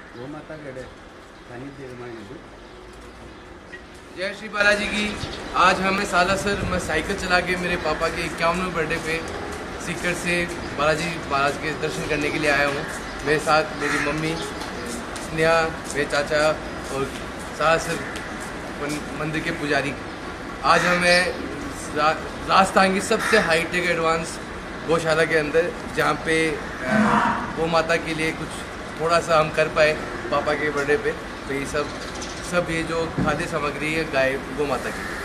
गोमाता गड़े सानिध्य जय श्री बालाजी की। आज हमें सालासर मैं साइकिल चला के मेरे पापा के 51वें बर्थडे पे सीकर से बालाजी महाराज के दर्शन करने के लिए आया हूँ। मेरे साथ मेरी मम्मी स्नेहा, मेरे चाचा और सालासर मंदिर के पुजारी। आज हमें राजस्थान की सबसे हाईटेक एडवांस गौशाला के अंदर, जहाँ पे गौ माता के लिए कुछ थोड़ा सा हम कर पाए पापा के बर्थडे पे, तो ये सब ये जो खाद्य सामग्री है गाय गौ माता की।